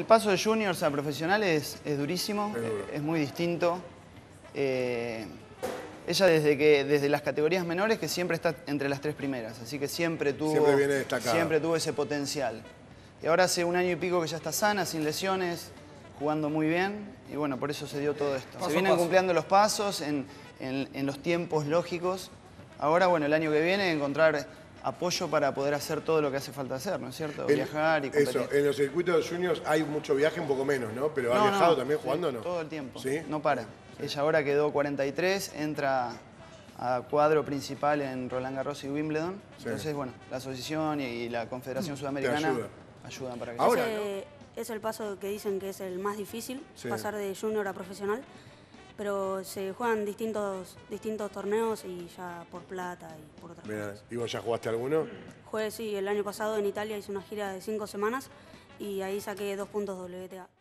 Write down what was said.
paso de juniors a profesionales es durísimo, es muy distinto. Ella desde las categorías menores que siempre está entre las 3 primeras, así que siempre viene destacada. Siempre tuvo ese potencial. Y ahora hace 1 año y pico que ya está sana, sin lesiones, jugando muy bien, y bueno, por eso se dio todo esto. Se vienen cumpliendo los pasos en los tiempos lógicos. Ahora, bueno, el año que viene encontrar apoyo para poder hacer todo lo que hace falta hacer, ¿no es cierto? Viajar y competir. Eso, en los circuitos juniors hay mucho viaje, un poco menos, ¿no? Pero ¿ha viajado también jugando o no? Todo el tiempo, ¿Sí? no para. Ella ahora quedó 43, entra a cuadro principal en Roland Garros y Wimbledon. Sí. Entonces, bueno, la asociación y la Confederación Sudamericana ayudan para que ahora es el paso que dicen que es el más difícil, pasar de junior a profesional, pero se juegan distintos torneos y ya por plata y por otras cosas. ¿Y vos ya jugaste alguno? Jugué, sí, el año pasado en Italia hice una gira de 5 semanas y ahí saqué 2 puntos WTA.